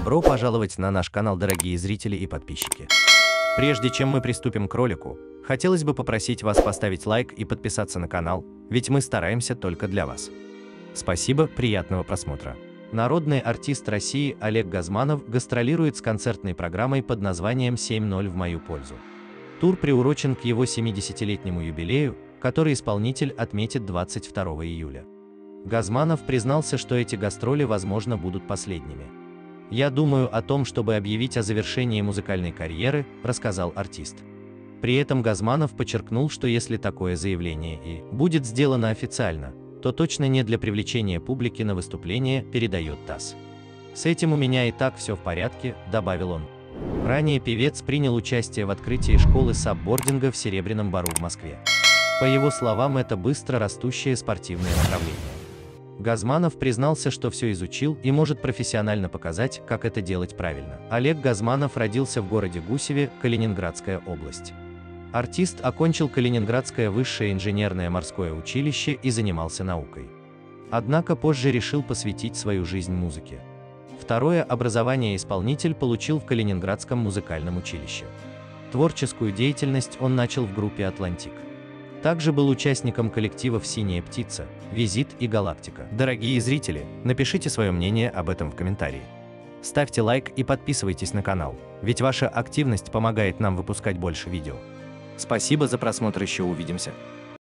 Добро пожаловать на наш канал, дорогие зрители и подписчики. Прежде чем мы приступим к ролику, хотелось бы попросить вас поставить лайк и подписаться на канал, ведь мы стараемся только для вас. Спасибо, приятного просмотра. Народный артист России Олег Газманов гастролирует с концертной программой под названием «7:0 в мою пользу». Тур приурочен к его 70-летнему юбилею, который исполнитель отметит 22 июля. Газманов признался, что эти гастроли, возможно, будут последними. «Я думаю о том, чтобы объявить о завершении музыкальной карьеры», – рассказал артист. При этом Газманов подчеркнул, что если такое заявление и будет сделано официально, то точно не для привлечения публики на выступление, передает ТАСС. «С этим у меня и так все в порядке», – добавил он. Ранее певец принял участие в открытии школы саббординга в Серебряном Бору в Москве. По его словам, это быстро растущее спортивное направление. Газманов признался, что все изучил и может профессионально показать, как это делать правильно. Олег Газманов родился в городе Гусеве, Калининградская область. Артист окончил Калининградское высшее инженерное морское училище и занимался наукой. Однако позже решил посвятить свою жизнь музыке. Второе образование исполнитель получил в Калининградском музыкальном училище. Творческую деятельность он начал в группе «Атлантик». Также был участником коллективов «Синяя птица», «Визит» и «Галактика». Дорогие зрители, напишите свое мнение об этом в комментарии. Ставьте лайк и подписывайтесь на канал, ведь ваша активность помогает нам выпускать больше видео. Спасибо за просмотр, еще увидимся.